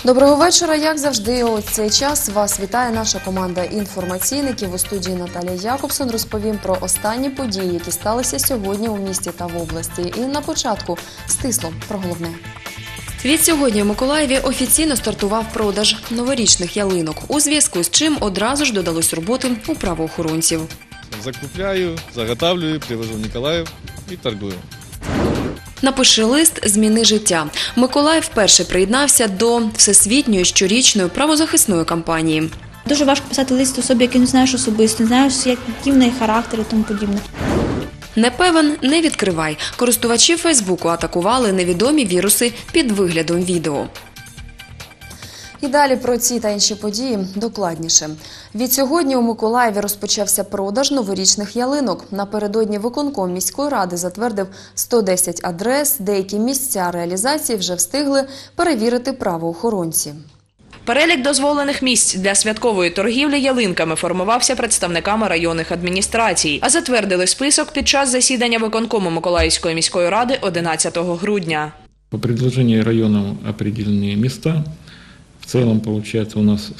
Доброго вечора. Як завжди, у цей час вас вітає наша команда інформаційників. У студії Наталія Якобсон розповім про останні події, які сталися сьогодні у місті та в області. І на початку стисло про головне. Відсьогодні в Миколаєві офіційно стартував продаж новорічних ялинок, у зв'язку з чим одразу ж додалось роботи у правоохоронців. Закупляю, заготавливаю, привожу в Миколаїв і торгую. «Напиши лист, зміни життя». Миколаїв вперше приєднався до всесвітньої щорічної правозахисної кампанії. Дуже важко писати лист особі, який не знаєш особисто, не знаєш, який в неї характер і тому подібне. Не певен – не відкривай. Користувачі Фейсбуку атакували невідомі віруси під виглядом відео. І далі про ці та інші події докладніше. Відсьогодні у Миколаєві розпочався продаж новорічних ялинок. Напередодні виконком міської ради затвердив 110 адрес. Деякі місця реалізації вже встигли перевірити правоохоронці. Перелік дозволених місць для святкової торгівлі ялинками формувався представниками районних адміністрацій, а затвердили список під час засідання виконкому Миколаївської міської ради 11 грудня. По предложению районам определены места. В целом получается у нас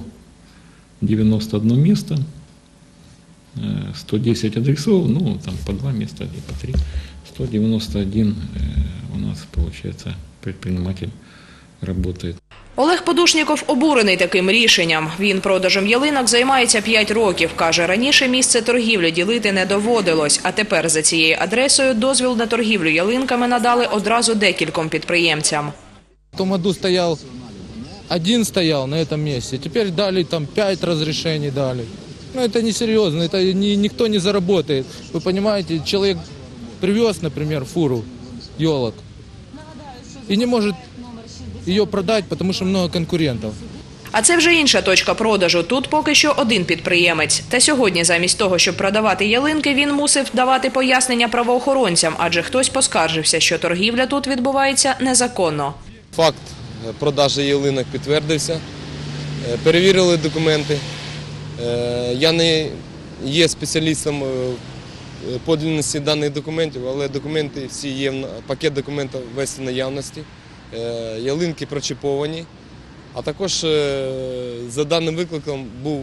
191 место, 110 адресов, ну там по 2 места или по 3. 191 у нас получается предприниматель работает. Олег Подушніков обурений таким рішенням. Він продажем ялинок займається 5 років. Каже, раніше місце торгівлі ділити не доводилось, а тепер за цією адресою дозвіл на торгівлю ялинками надали одразу декільком підприємцям. В том году один стоял на этом месте, теперь дали там 5 разрешений дали. Ну это несерьезно, это никто не заработает. Вы понимаете, человек привез, например, фуру елок и не может ее продать, потому что много конкурентов. А це вже інша точка продажу. Тут поки що один підприємець. Та сьогодні замість того, щоб продавати ялинки, він мусив давати пояснення правоохоронцям, адже хтось поскаржився, що торгівля тут відбувається незаконно. Факт продажу ялинок підтвердився, перевірили документи. Я не є спеціалістом подлинності даних документів, але документи всі є, пакет документів весь в наявності. Ялинки прочіповані, а також за даним викликом був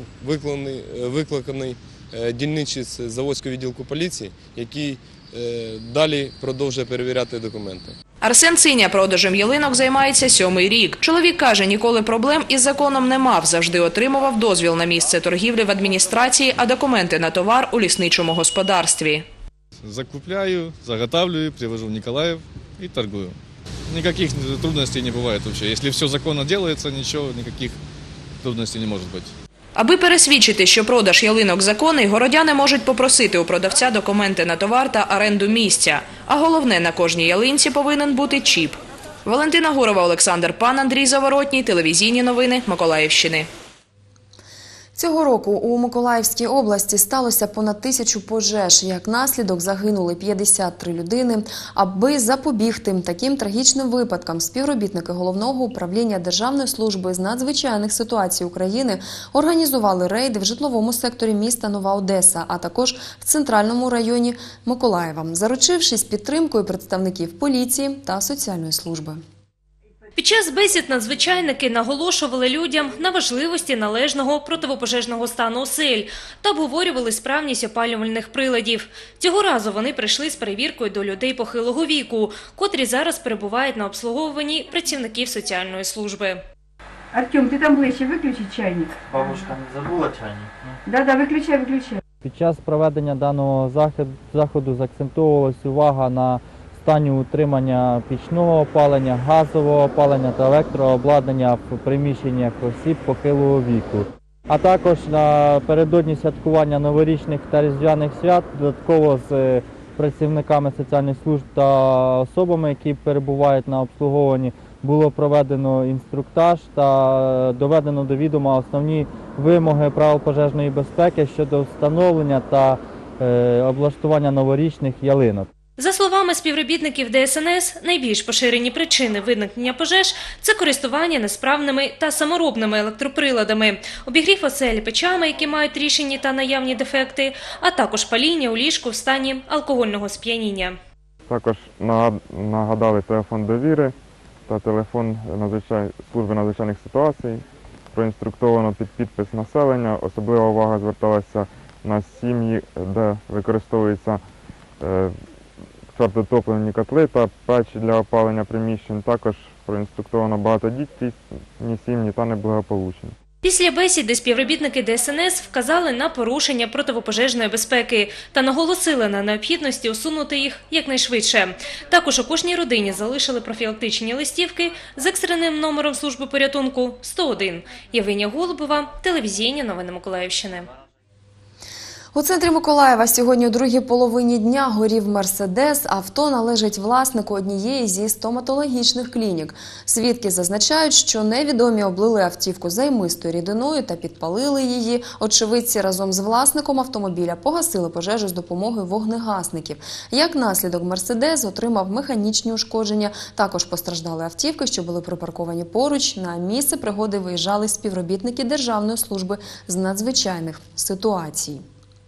викликаний дільничий з Заводського відділку поліції, який далі продовжує перевіряти документи. Арсен Циня продажем ялинок займається 7-й рік. Чоловік каже, ніколи проблем із законом не мав, завжди отримував дозвіл на місце торгівлі в адміністрації, а документи на товар у лісничому господарстві. Закупляю, заготавливаю, привожу в Миколаїв і торгую. Никаких трудностей не бывает вообще. Если все законно делается, ничего, никаких трудностей не может быть. Аби пересвідчити, що продаж ялинок законний, городяни можуть попросити у продавця документи на товар та оренду місця. А головне, на кожній ялинці повинен бути чіп. Валентина Гурова, Олександр Пан, Андрій Заворотній. Телевізійні новини Миколаївщини. Цього року у Миколаївській області сталося понад 1000 пожеж. Як наслідок загинули 53 людини. Аби запобігти таким трагічним випадкам, співробітники Головного управління Державної служби з надзвичайних ситуацій України організували рейди в житловому секторі міста Нова Одеса, а також в центральному районі Миколаєва, заручившись підтримкою представників поліції та соціальної служби. Під час бесід надзвичайники наголошували людям на важливості належного противопожежного стану осель та обговорювали справність опалювальних приладів. Цього разу вони прийшли з перевіркою до людей похилого віку, котрі зараз перебувають на обслуговуванні працівників соціальної служби. Артем, ти там ближче, виключи чайник. Бабушка не забула чайник? Да, виключай. Під час проведення даного заходу заакцентовувалась увага на стані утримання пічного опалення, газового опалення та електрообладнання в приміщеннях осіб похилого віку. А також напередодні святкування новорічних та різдвяних свят додатково з працівниками соціальних служб та особами, які перебувають на обслуговуванні, було проведено інструктаж та доведено до відома основні вимоги правил пожежної безпеки щодо встановлення та облаштування новорічних ялинок. За словами співробітників ДСНС, найбільш поширені причини виникнення пожеж – це користування несправними та саморобними електроприладами, обігрів оселі печами, які мають рішені та наявні дефекти, а також паління у ліжку в стані алкогольного сп'яніння. Також нагадали телефон довіри, та телефон служби надзвичайних ситуацій. Проінструктовано під підпис населення. Особлива увага зверталася на сім'ї, де використовуються твердотопливні котли та печі для опалення приміщень. Також проінструктовано багатодітні сім'ї та неблагополучні. Після бесіди співробітники ДСНС вказали на порушення протипожежної безпеки та наголосили на необхідності усунути їх якнайшвидше. Також у кожній родині залишили профілактичні листівки з екстреним номером служби порятунку 101. Євгенія Голубова, телевізійні новини Миколаївщини. У центрі Миколаєва сьогодні у другій половині дня горів «Мерседес». Авто належить власнику однієї зі стоматологічних клінік. Свідки зазначають, що невідомі облили автівку займистою рідиною та підпалили її. Очевидці разом з власником автомобіля погасили пожежу з допомогою вогнегасників. Як наслідок, «Мерседес» отримав механічні ушкодження. Також постраждали автівки, що були припарковані поруч. На місце пригоди виїжджали співробітники Державної служби з надзвичайних ситуацій.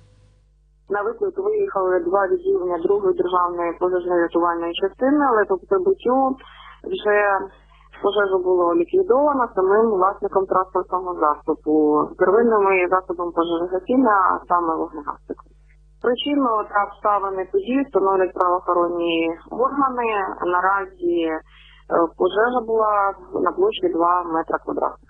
На виклик виїхали 2 відділення 2-ї державної пожежно-рятувальної частини, але по прибуттю вже пожежу було ліквідовано самим власником транспортного засобу, первинними засобом пожежогасіння, а саме вогнегасником. Причину та обставини події встановлюють правоохоронні органи. Наразі пожежа була на площі 2 метри квадратних.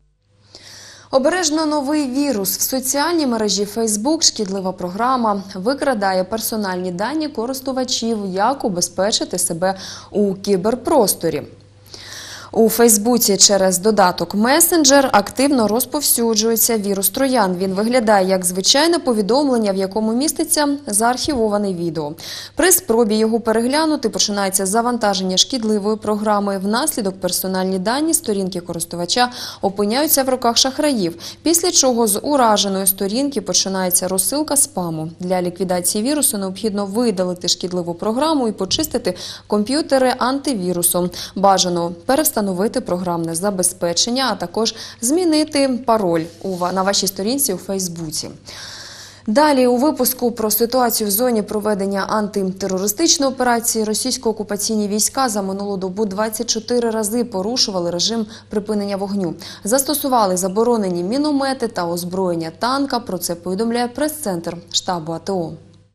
Обережно новий вірус. В соціальній мережі Facebook шкідлива програма викрадає персональні дані користувачів, як убезпечити себе у кіберпросторі. У Фейсбуці через додаток Messenger активно розповсюджується вірус троян. Він виглядає як звичайне повідомлення, в якому міститься заархівоване відео. При спробі його переглянути починається завантаження шкідливої програми. Внаслідок персональні дані сторінки користувача опиняються в руках шахраїв, після чого з ураженої сторінки починається розсилка спаму. Для ліквідації вірусу необхідно видалити шкідливу програму і почистити комп'ютери антивірусом. Бажано перевстановити програмне забезпечення, а також змінити пароль на вашій сторінці у Фейсбуці. Далі у випуску про ситуацію в зоні проведення антитерористичної операції російсько-окупаційні війська за минулу добу 24 рази порушували режим припинення вогню. Застосували заборонені міномети та озброєння танка. Про це повідомляє прес-центр штабу АТО.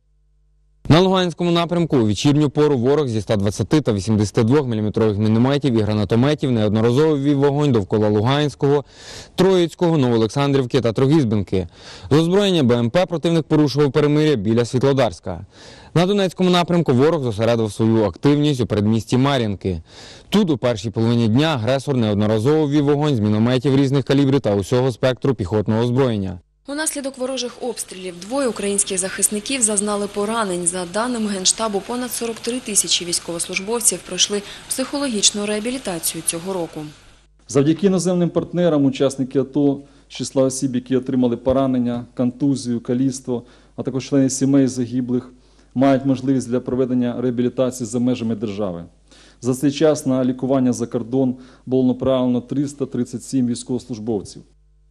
На Луганському напрямку у вечірню пору ворог зі 120 та 82 мм мінометів і гранатометів неодноразово вів вогонь довкола Луганського, Троїцького, Новоолександрівки та Трогізбинки. З озброєння БМП противник порушував перемир'я біля Світлодарська. На Донецькому напрямку ворог зосередив свою активність у передмісті Мар'їнки. Тут у першій половині дня агресор неодноразово вів вогонь з мінометів різних калібрів та усього спектру піхотного озброєння. Унаслідок ворожих обстрілів 2 українських захисників зазнали поранень. За даними Генштабу, понад 43 тисячі військовослужбовців пройшли психологічну реабілітацію цього року. Завдяки іноземним партнерам учасники АТО з числа осіб, які отримали поранення, контузію, каліцтво, а також члени сімей загиблих, мають можливість для проведення реабілітації за межами держави. За цей час на лікування за кордон було направлено 337 військовослужбовців.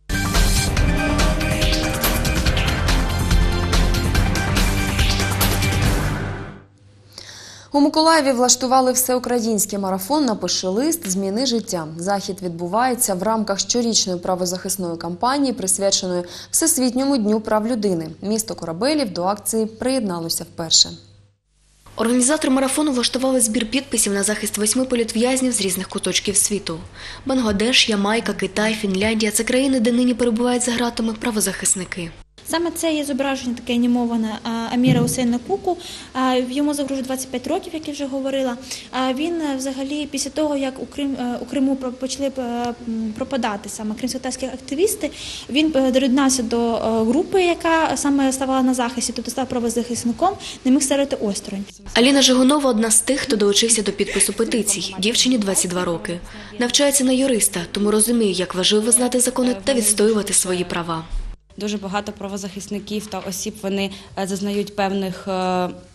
У Миколаєві влаштували всеукраїнський марафон «Напиши лист. Зміни життя». Захід відбувається в рамках щорічної правозахисної кампанії, присвяченої Всесвітньому дню прав людини. Місто Корабелів до акції приєдналося вперше. Організатори марафону влаштували збір підписів на захист 8 політв'язнів з різних куточків світу. Бангладеш, Ямайка, Китай, Фінляндія – це країни, де нині перебувають за ґратами правозахисники. Саме це є зображення таке анімоване Аміра Усейна Куку. Йому загрожує 25 років, як я вже говорила. Він взагалі після того, як у Криму почали пропадати саме кримськотатарські активісти, він доєднався до групи, яка саме ставала на захисті, тобто став правозахисником, не міг старити осторонь. Аліна Жигунова – одна з тих, хто долучився до підпису петицій. Дівчині 22 роки. Навчається на юриста, тому розуміє, як важливо знати закони та відстоювати свої права. Дуже багато правозахисників та осіб, вони зазнають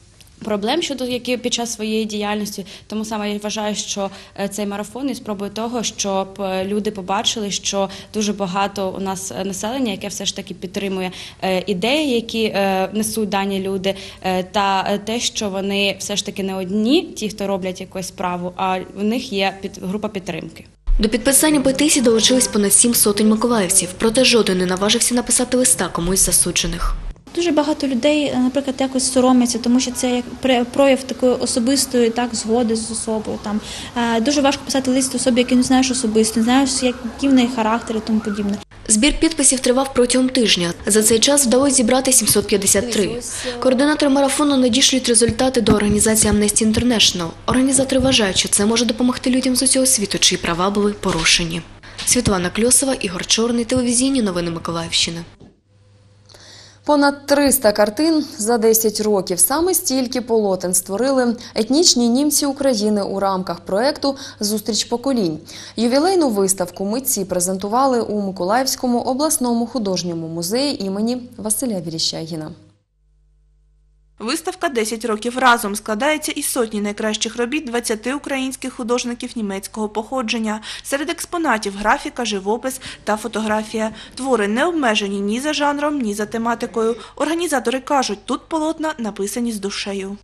проблем щодо які під час своєї діяльності. Тому саме я вважаю, що цей марафон є спробою того, щоб люди побачили, що дуже багато у нас населення, яке все ж таки підтримує ідеї, які несуть дані люди, та те, що вони все ж таки не одні, ті, хто роблять якусь справу, а в них є група підтримки. До підписання петиції долучились понад 7 сотень миколаївців, проте жоден не наважився написати листа комусь з засуджених. Дуже багато людей, наприклад, якось соромляться, тому що це як прояв такої особистої згоди з особою. Дуже важко писати лист особі, який не знаєш особисто, не знаєш, який в неї характер і тому подібне. Збір підписів тривав протягом тижня. За цей час вдалося зібрати 753. Координатори марафону надішлють результати до організації Amnesty International. Організатори вважають, що це може допомогти людям з усього світу, чиї права були порушені. Світлана Кльосова, Ігор Чорний, телевізійні новини Миколаївщини. Понад 300 картин за 10 років. Саме стільки полотен створили етнічні німці України у рамках проєкту «Зустріч поколінь». Ювілейну виставку митці презентували у Миколаївському обласному художньому музеї імені Василя Віріщагіна. Виставка «10 років разом» складається із сотні найкращих робіт 20 українських художників німецького походження. Серед експонатів – графіка, живопис та фотографія. Твори не обмежені ні за жанром, ні за тематикою. Організатори кажуть, тут полотна написані з душею.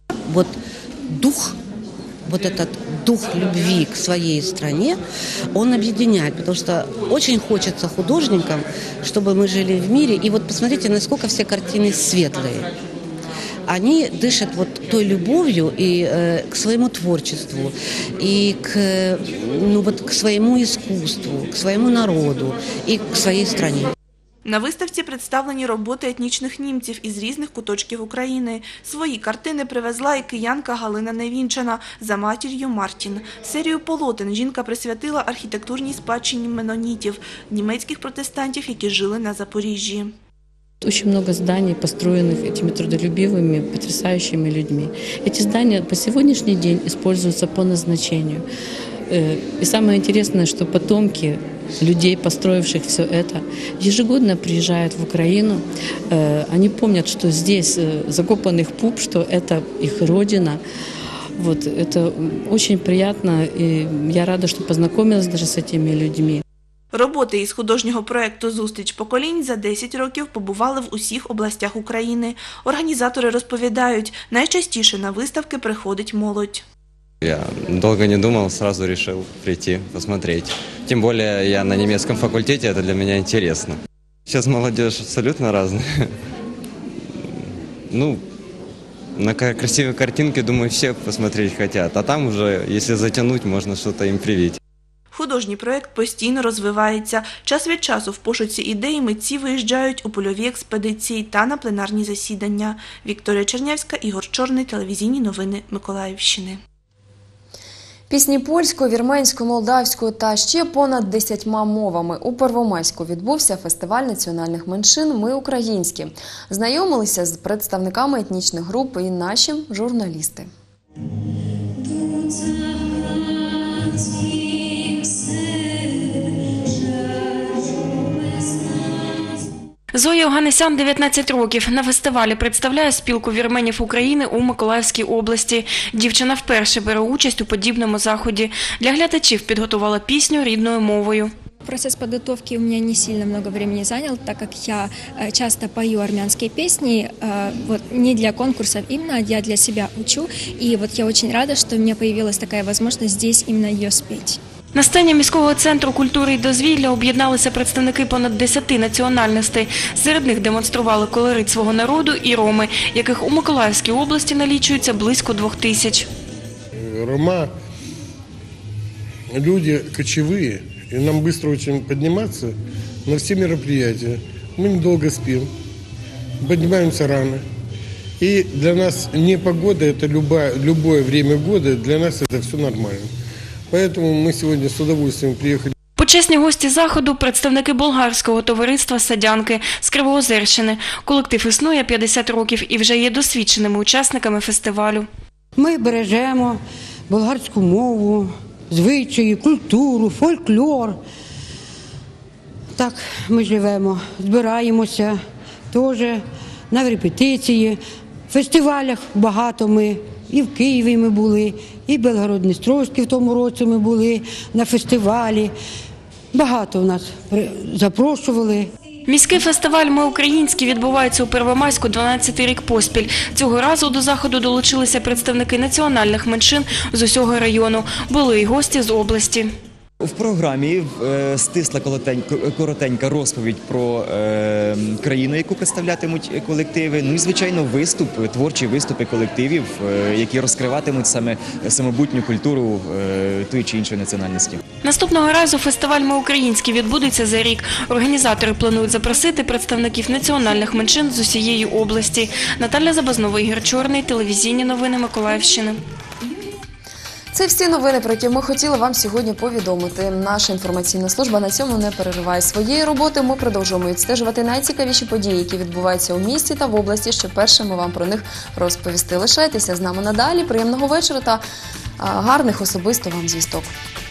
Этот дух любви к своей стране, он объединяет, потому что очень хочется художникам, чтобы мы жили в мире. И вот посмотрите, насколько все картины светлые. Они дышат той любовью и к своему творчеству, и к своему искусству, к своему народу и к своей стране. На виставці представлені роботи етнічних німців із різних куточків України. Свої картини привезла і киянка Галина Невінчана за матір'ю Мартін. Серію полотен жінка присвятила архітектурній спадщині менонітів, німецьких протестантів, які жили на Запоріжжі. Очень много зданий, построенных этими трудолюбивыми, потрясающими людьми. Эти здания по сегодняшний день используются по назначению. И самое интересное, что потомки людей, построивших все это, ежегодно приезжают в Украину. Они помнят, что здесь закопан их пуп, что это их родина. Это очень приятно, и я рада, что познакомилась даже с этими людьми. Роботи із художнього проєкту «Зустріч поколінь» за 10 років побували в усіх областях України. Організатори розповідають, найчастіше на виставки приходить молодь. Я долго не думал, сразу решил прийти, посмотреть. Тем более я на немецком факультете, это для меня интересно. Сейчас молодежь абсолютно разная. На красивые картинки, думаю, все посмотреть хотят. А там уже, если затянуть, можно что-то им привить. Художній проєкт постійно розвивається. Час від часу в пошуці ідей митці виїжджають у польові експедиції та на пленарні засідання. Вікторія Чернявська, Ігор Чорний, телевізійні новини Миколаївщини. Пісні польською, вірменською, молдавською та ще понад 10 мовами. У Первомайську відбувся фестиваль національних меншин «Ми українські». Знайомилися з представниками етнічних груп і наші журналісти. Зоя Оганесян, 19 років. На фестивалі представляє спілку вірменів України у Миколаївській області. Дівчина вперше бере участь у подібному заході. Для глядачів підготувала пісню рідною мовою. Процесс подготовки у меня не сильно много времени занял, так как я часто пою армянские песни, не для конкурсов именно, я для себя учу. И я очень рада, что у меня появилась такая возможность здесь именно ее спеть. На сцені міського центру культури і дозвілля об'єдналися представники понад 10 національностей. Серед них демонстрували колорит свого народу і роми, яких у Миколаївській області налічується близько 2000. Рома – люди кочевые, и нам быстро очень подниматься на все мероприятия. Мы недолго спим, поднимаемся рано. И для нас не погода – это любое время года, для нас это все нормально. Поэтому мы сегодня с удовольствием приехали. Почесні гості заходу – представники болгарського товариства «Садянки» з Кривоозерщини. Колектив існує 50 років і вже є досвідченими учасниками фестивалю. Ми бережемо болгарську мову, звичаї, культуру, фольклор. Так ми живемо, збираємося теж на репетиції. фестивалях багато ми. І в Києві ми були, і в Белгород-Дністровській в тому році ми були на фестивалі. Багато у нас запрошували. Міський фестиваль «Ми українські» відбувається у Первомайську 12-й рік поспіль. Цього разу до заходу долучилися представники національних меншин з усього району. Були й гості з області. В програмі стисла коротенька розповідь про країну, яку представлятимуть колективи. Ну і, звичайно, творчі виступи колективів, які розкриватимуть саме самобутню культуру тої чи іншої національності. Наступного разу фестиваль «Ми українські» відбудеться за рік. Організатори планують запросити представників національних меншин з усієї області. Наталя Забазнова, Ігор Чорний, телевізійні новини Миколаївщини. Це всі новини, про які ми хотіли вам сьогодні повідомити. Наша інформаційна служба на цьому не перериває своєї роботи. Ми продовжуємо відстежувати найцікавіші події, які відбуваються у місті та в області, щоб першими вам про них розповісти. Лишайтеся з нами надалі. Приємного вечора та гарних особисто вам звісток.